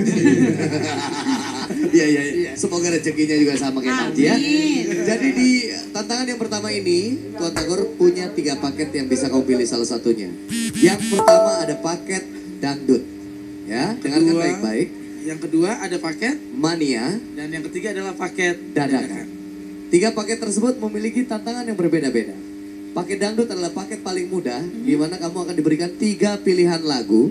Iya. Semoga rezekinya juga sama kayak Panji ya. Jadi di tantangan yang pertama ini, Tuan Tagor punya 3 paket yang bisa kau pilih salah satunya. Yang pertama ada paket dangdut. Ya, dengarkan baik-baik. Yang kedua ada paket mania. Dan yang ketiga adalah paket dadakan. 3 paket tersebut memiliki tantangan yang berbeda-beda. Paket dangdut adalah paket paling mudah, di mana kamu akan diberikan 3 pilihan lagu.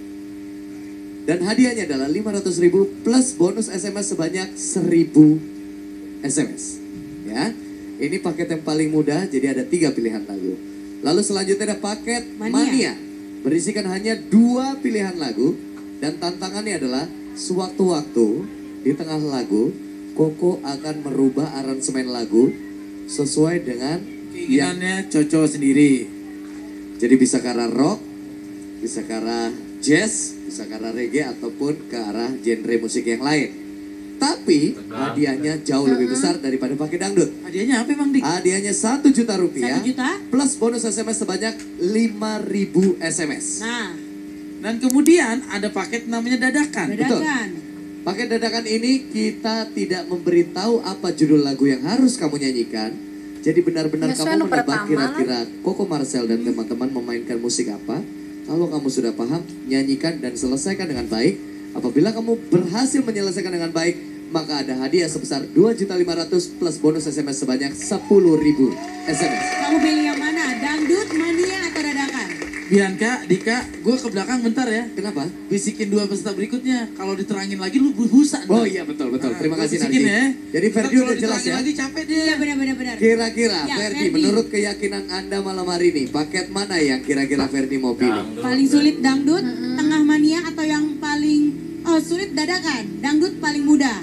Dan hadiahnya adalah 500.000 plus bonus SMS sebanyak 1.000 SMS. Ya, ini paket yang paling mudah, jadi ada 3 pilihan lagu. Lalu selanjutnya ada paket mania. Berisikan hanya 2 pilihan lagu. Dan tantangannya adalah sewaktu-waktu di tengah lagu, Koko akan merubah aransemen lagu sesuai dengan keinginannya Coco sendiri. Jadi bisa ke arah rock, bisa ke arah jazz, bisa ke arah reggae, ataupun ke arah genre musik yang lain. Tapi hadiahnya jauh lebih besar daripada pakai dangdut. Hadiahnya apa Bang Dik? Hadiahnya 1 juta rupiah 1 juta? plus bonus SMS sebanyak 5.000 SMS. Nah, dan kemudian ada paket namanya dadakan. Betul. Paket dadakan ini kita tidak memberitahu apa judul lagu yang harus kamu nyanyikan. Jadi benar-benar kamu menebak kira-kira Koko Marcel dan teman-teman memainkan musik apa. Kalau kamu sudah paham, nyanyikan dan selesaikan dengan baik. Apabila kamu berhasil menyelesaikan dengan baik, maka ada hadiah sebesar 2.500.000 plus bonus SMS sebanyak 10.000 SMS. Kamu pilih yang mana? Dangdut, mania, atau dadakan? Bianca, Dika, gue ke belakang bentar ya. Kenapa? Bisikin 2 peserta berikutnya. Kalau diterangin lagi lu busa. Oh iya betul. Terima kasih Narji. Ya. Jadi Ferdi udah jelas ya. Lagi capek deh. Iya benar. Kira-kira Ya, Ferdi, menurut keyakinan Anda malam hari ini, paket mana yang kira-kira Ferdi mau pilih? Paling sulit dangdut, tengah mania, atau yang paling sulit dadakan? Dangdut paling mudah.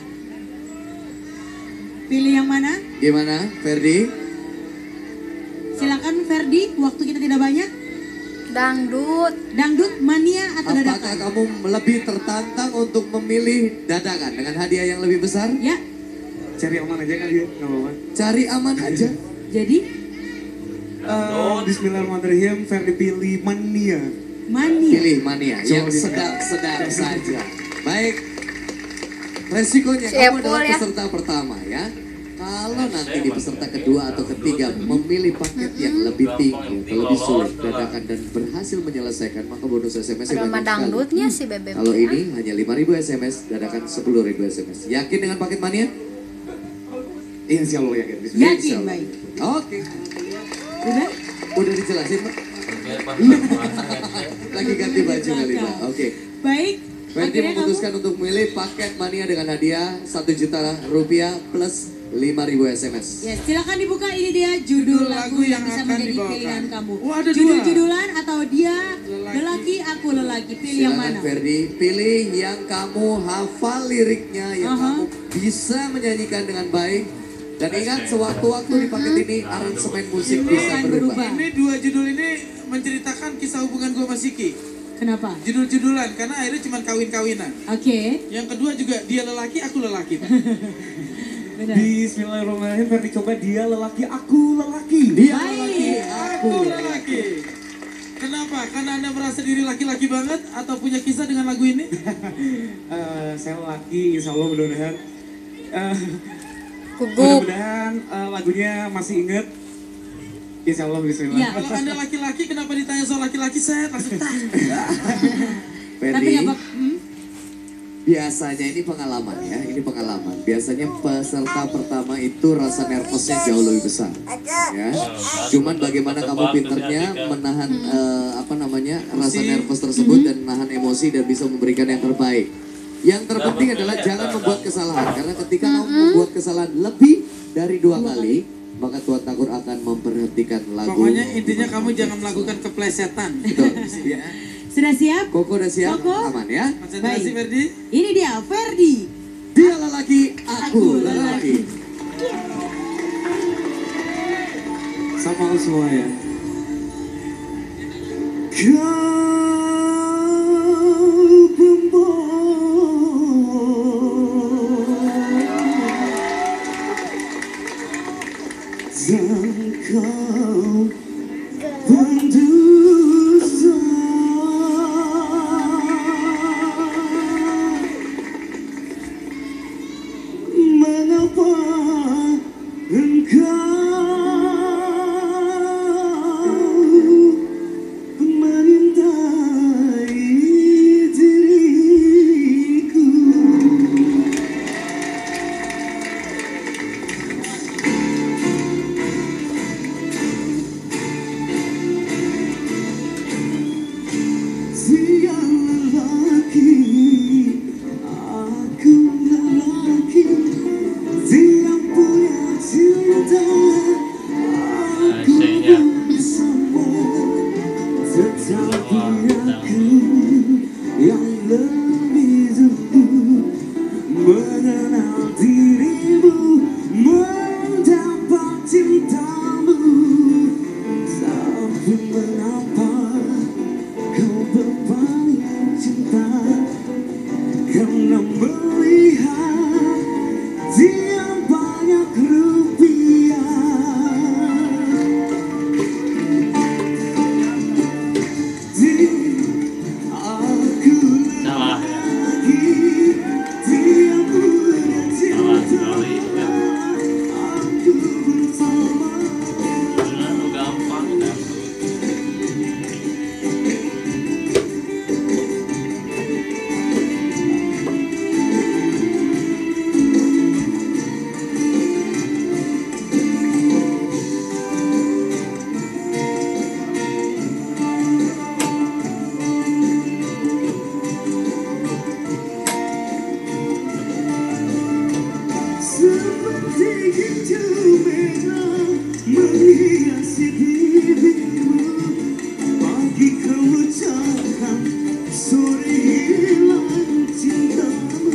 Pilih yang mana? Gimana Ferdi? Silakan Ferdi, waktu kita tidak banyak. Dangdut, mania, atau dadakan? Apakah kamu lebih tertantang untuk memilih dadakan dengan hadiah yang lebih besar? Ya. Cari aman aja kali ya, nggak apa-apa. Cari aman aja. Jadi? Bismillahirrahmanirrahim, Ferdi pilih mania. Pilih mania, yang sedang-sedang saja. Baik. Resikonya kamu adalah peserta pertama ya. Kalau nanti di peserta kedua atau ketiga memilih paket yang lebih tinggi atau lebih sulit dadakan dan berhasil menyelesaikan, maka bonus SMS-nya banyak dangdutnya sih Bebek. Kalau ini hanya 5.000 SMS, dadakan 10.000 SMS. Yakin dengan paket mania? Insya Allah yakin. Yakin, baik. Oke. Udah dijelasin Pak? Lagi ganti baju kali Pak. Oke. Baik. Ferdi memutuskan untuk memilih paket mania dengan hadiah 1 juta rupiah plus 5.000 SMS. Ya, silakan dibuka, ini dia judul lagu yang bisa menjadi pilihan kamu. Ada Judul-judulan atau dia lelaki, aku lelaki. Pilih yang mana? Ferdi, pilih yang kamu hafal liriknya, yang kamu bisa menyanyikan dengan baik. Dan ingat, sewaktu-waktu di paket ini aransemen musik bisa berubah. Ini 2 judul ini menceritakan kisah hubungan gue sama Siki. Kenapa? Judul-judulan, karena akhirnya cuma kawin-kawinan. Oke. Yang kedua juga dia lelaki, aku lelaki Pak. Bismillahirrahmanirrahim, Ferdi coba dia lelaki, aku lelaki. Dia lelaki, aku lelaki. Kenapa? Karena Anda merasa diri laki-laki banget atau punya kisah dengan lagu ini? Saya lelaki, insya Allah mudah-mudahan. Mudah-mudahan lagunya masih inget. Insya Allah bismillah. Ya. Kalau Anda laki-laki, kenapa ditanya soal laki-laki, saya langsung Ferdi, biasanya ini pengalaman ya, Biasanya peserta pertama itu rasa nervousnya jauh lebih besar, ya. Cuman bagaimana kamu pinternya menahan rasa nervous tersebut dan menahan emosi dan bisa memberikan yang terbaik. Yang terpenting adalah jangan membuat kesalahan, karena ketika kamu membuat kesalahan lebih dari 2 kali, maka Tuan Tagor akan memperhatikan lagu. Pokoknya intinya kamu jangan melakukan keplesetan. Betul. Ya. Sudah siap? Koko udah siap? Koko? Aman ya? Konsentrasi Ferdi. Ini dia Ferdi. Dia lelaki, aku lelaki. Sama lu semua ya. pernah melihat dia banyak rupiah. Aku Salah. lagi dia punya Salah cinta. sekali. Aku bersama. Terlalu gampang dah. Seperti itu merah menghiasi dirimu. Pagi kau ucapkan, sore hilang cintamu.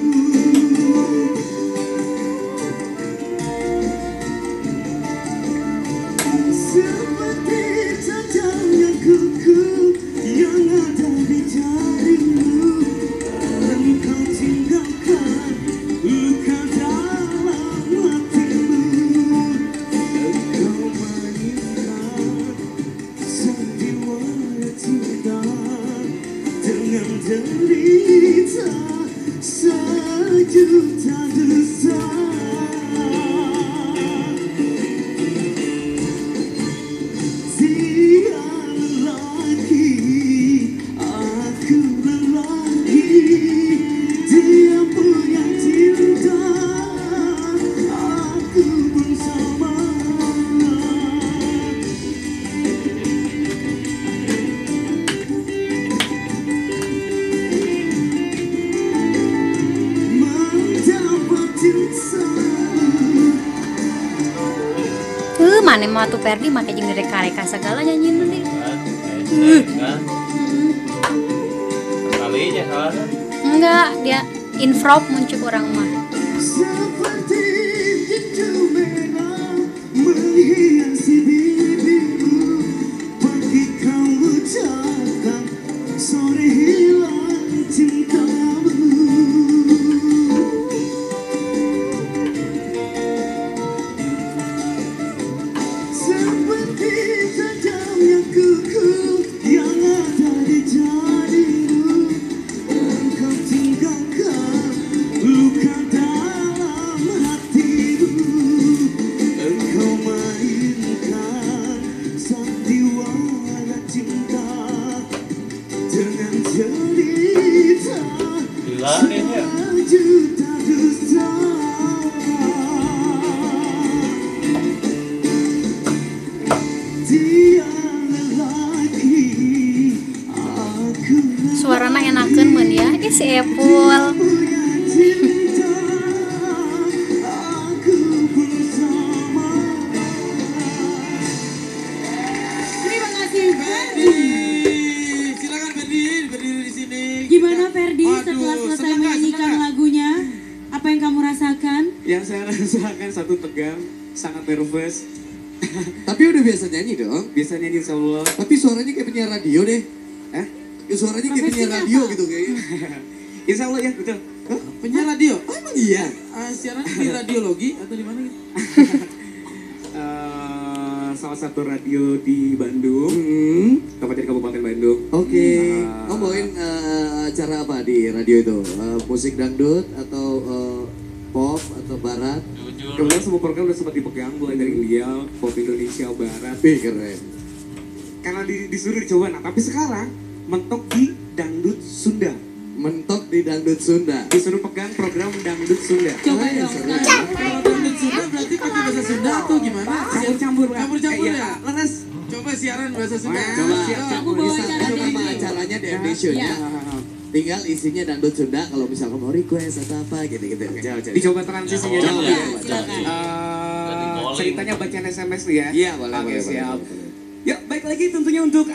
Seperti cacahnya kuku yang ada di jarimu. Engkau tinggalkan luka dalam hatimu. Engkau mainkan sandiwara cinta dengan derita sejuta dusta. Dia lelaki, aku lelaki. Dia punya cinta, aku pun sama. Mendapat cintamu. Mana mah tuh Ferdi make jeung direka-reka segala nyanyiin teh. Kan? Kalinya salahnya. Enggak, dia infrop muncul orang mah. Seperti itu merah menghiasi dirimu. Pagi kau ucapkan, sore hilang cintamu. Seperti tajamnya kuku yang ada di jarimu. Engkau tinggalkan luka dalam hatimu. Engkau mainkan sandiwara cinta dengan cerita Gila nih ya. sejuta dusta. Dia lelaki, aku Suarana enakeun mun ya. Si Epul. punya cinta, aku bersama. Terima kasih Ferdi. Silakan Ferdi, berdiri di sini. Gimana Ferdi Waduh, setelah selesai senang nggak, menyanyikan senang nggak? lagunya? Apa yang kamu rasakan? Yang saya rasakan satu tegang, sangat nervous. Tapi udah biasa nyanyi dong. Biasanya insya Allah. Tapi suaranya kayak penyiar radio deh. Eh? Suaranya kayak penyiar Profesinya radio apa? gitu kayaknya. Insya Allah ya, betul. Hah? Penyiar radio? Oh, emang iya? Siaran di radiologi atau di mana gitu? Salah satu radio di Bandung, Hmm. tepatnya di Kabupaten Bandung. Oke. Ah. Oh, bawain acara apa di radio itu? Musik dangdut atau pop atau barat? Jujur. Kemudian semua program udah sempat dipegang, mulai dari India, Pop Indonesia, Barat. Wih, keren. Karena disuruh dicoba, nah tapi sekarang mentok di dangdut Sunda. Mentok di dangdut Sunda. Disuruh pegang program dangdut Sunda. Coba Ay, dong. seru. Kalau dangdut Sunda berarti pakai bahasa Sunda atau gimana? Campur-campur, Pak. Campur-campur Iya, ya? leres. Coba siaran bahasa Sunda. Coba. Aku bawa Bisa acara itu nama dulu. acaranya di Ya. Show-nya. Ya. Tinggal isinya dangdut Sunda. Kalau misalnya mau request atau apa gitu-gitu. Coba. Dicoba transisinya. Ya, Coba. Ya, silakan. Ceritanya bacaan SMS nih ya. Iya, boleh, Oke, boleh, siap. boleh. Ya, baik lagi tentunya untuk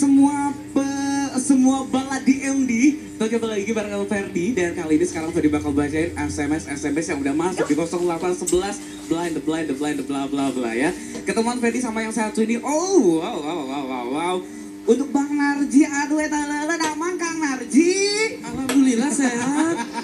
semua balad di MD. Tentunya balik lagi bareng Ferdi. Dan kali ini sekarang Ferdi bakal bacain SMS yang udah masuk di 0811 blind the bla bla bla ya. Ketemuan Ferdi sama yang satu ini. Oh, wow. Untuk Bang Narji, aduh eta leuleuh aman Kang Narji. Alhamdulillah sehat.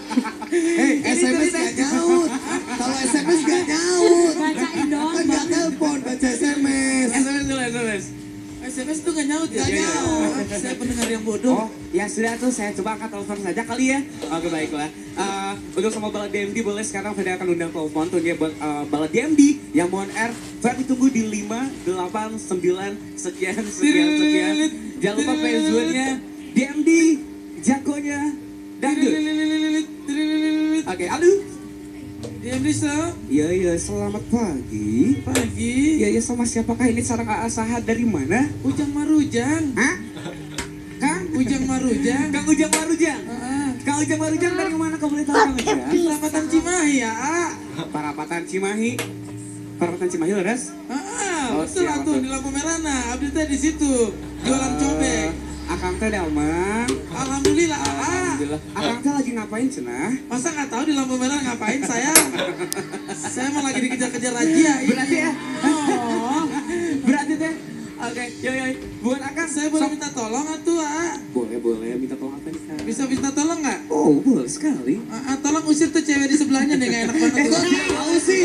Gak Iya, iya. jawab. Saya pendengar yang bodoh. Oh, ya sudah tuh saya coba angkat telepon saja kali ya. Oke baiklah. Untuk sama Balad DMD boleh sekarang Ferdi akan undang telepon tuh dia buat Balad DMD yang mau on air. Ferdi tunggu di 5, 8, 9, sekian. Jangan lupa passwordnya DMD jagonya dangdut. Oke, halo. Diam di sana. Iya, selamat pagi. Pagi. Iya, sama siapakah ini sarang AA Sahat dari mana? Ujang Marujang. Hah? Kang? Ujang Marujang. Kang Ujang Marujang? Heeh. Kang Ujang Marujang dari mana kamu boleh tahu Kang Ujang? Perapatan Cimahi ya, A. Parapatan Cimahi. Parapatan Cimahi leres? Oh, Betul siap, tuh betul. di lampu merah nah. Abdi teh di situ. Jualan cobek. Akang teh Dalma. Alhamdulillah, A. Alhamdulillah. Akang teh lagi ngapain cenah? Masa nggak tahu di lampu merah ngapain saya? Saya mah lagi dikejar-kejar razia. Berarti ya? Oh, Berarti teh? Oke, yo. Buat Akang saya boleh minta tolong atuh, A. Boleh. Minta tolong apa nih Kang? Bisa minta tolong nggak? Oh, boleh sekali. Tolong usir tuh cewek di sebelahnya deh, nggak enak banget. Kok tahu sih?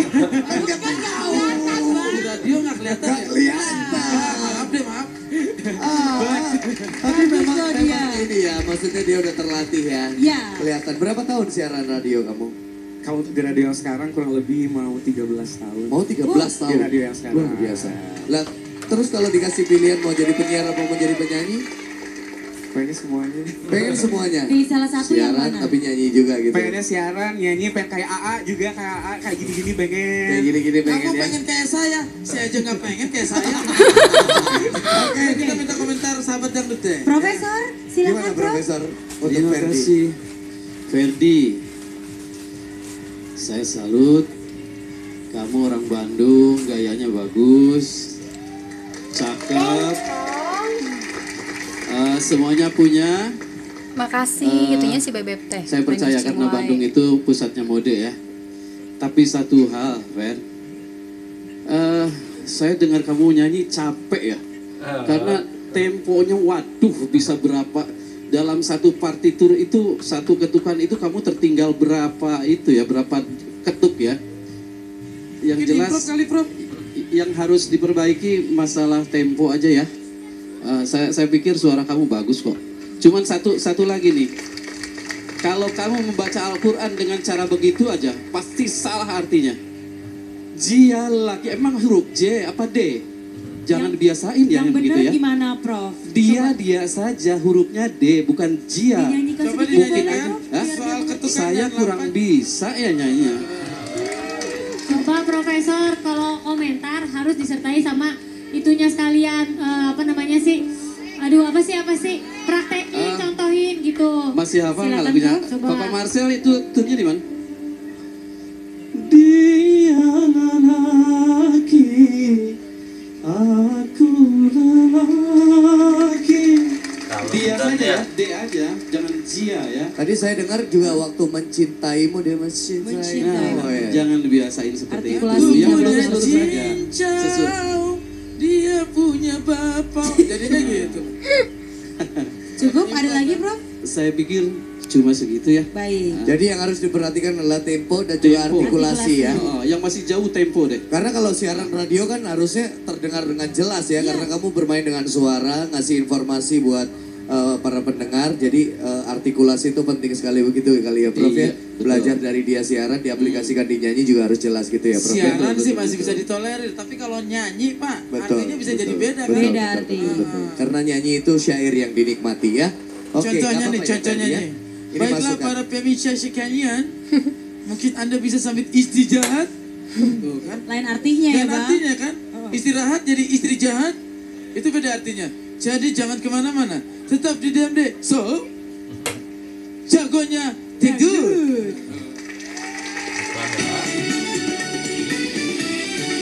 Di radio nggak kelihatan ya? Maaf deh, maaf. Tapi memang ini ya, maksudnya dia udah terlatih ya. Ya. Kelihatan. Berapa tahun siaran radio kamu? Kalau untuk di radio yang sekarang kurang lebih mau 13 tahun. Mau 13 tahun. Di radio yang sekarang. Luar biasa. Lah, terus kalau dikasih pilihan mau jadi penyiar apa mau jadi penyanyi? Pengennya semuanya. Pengen semuanya. Pilih salah satu yang Siaran mana? tapi nyanyi juga gitu. Pengennya siaran, nyanyi, pengen kayak AA juga, kayak gini-gini pengen. Kayak gini-gini pengen Kamu ya. pengen kayak saya aja nggak pengen kayak saya. Oke, kita minta komentar sahabat yang deh. Profesor, Gimana silakan Prof. Profesor? Untuk Terima Ferdi. kasih Ferdi. Saya salut. Kamu orang Bandung, gayanya bagus, cakep. Semuanya punya. Makasih gitunya si Bebek teh. Saya percaya karena Bandung itu pusatnya mode ya. Tapi satu hal, Fer. Saya dengar kamu nyanyi capek ya. Karena temponya waduh bisa berapa dalam satu partitur itu satu ketukan itu kamu tertinggal berapa itu ya, berapa ketuk ya. Yang Mungkin jelas improv kali, Prof. yang harus diperbaiki masalah tempo aja ya. Saya pikir suara kamu bagus kok. Cuman satu lagi nih. Kalau kamu membaca Al-Quran dengan cara begitu aja, pasti salah artinya. Jia laki, emang huruf J apa D? Jangan dibiasain ya Yang yang begitu benar ya. gimana Prof? Dia saja hurufnya D, bukan Jia. Dinyanyikan Coba sedikit dinyanyikan. aja, Prof. Hah? Soal ketukan Saya dan kurang lapan. bisa ya nyanyinya. Coba Profesor kalau komentar harus disertai sama itunya sekalian apa namanya sih? Aduh apa sih praktekin contohin gitu. Masih hafal nggak Silakan, lagunya? Prof, coba. Papa Marcel itu tunnya di mana? Dia lelaki, aku lelaki. Dia saja ya, D aja, jangan Jia ya. Tadi saya dengar juga waktu mencintaimu dia mencintai. Mencintai. Oh, ya. Jangan dibiasain seperti itu. Artikulasinya Yang belum lurus-lurus saja. Sesuai. Cincau, dia punya bapak. Jadinya gitu. Cukup, ada lagi Prof? Saya pikir cuma segitu ya. Baik. Jadi yang harus diperhatikan adalah tempo dan juga Tempo. artikulasi ya. Oh, yang masih jauh tempo deh. Karena kalau siaran radio kan harusnya terdengar dengan jelas ya, Iya. karena kamu bermain dengan suara, ngasih informasi buat para pendengar. Jadi artikulasi itu penting sekali begitu kali ya Prof Iya, ya. betul. Belajar dari dia siaran, diaplikasikan di nyanyi juga harus jelas gitu ya Prof. ya? Siaran sih betul, masih betul. bisa ditolerir, tapi kalau nyanyi Pak, Betul, artinya bisa jadi betul, beda betul, kan? Beda betul, arti. betul. Karena nyanyi itu syair yang dinikmati ya. Oke, Contohnya nggak nih, apa-apa ya, contohnya Ferdi, ya. nih. Ini Baiklah masukan. para pemirsa sekalian, mungkin Anda bisa sambil istirahat. Tuh kan? Lain artinya ya Dan Bang. artinya kan, istirahat jadi istri jahat, itu beda artinya. Jadi jangan kemana-mana, tetap di DMD. So, jagonya tidur.